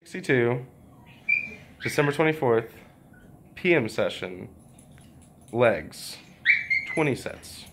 62, December 24th, PM session, legs, 20 sets.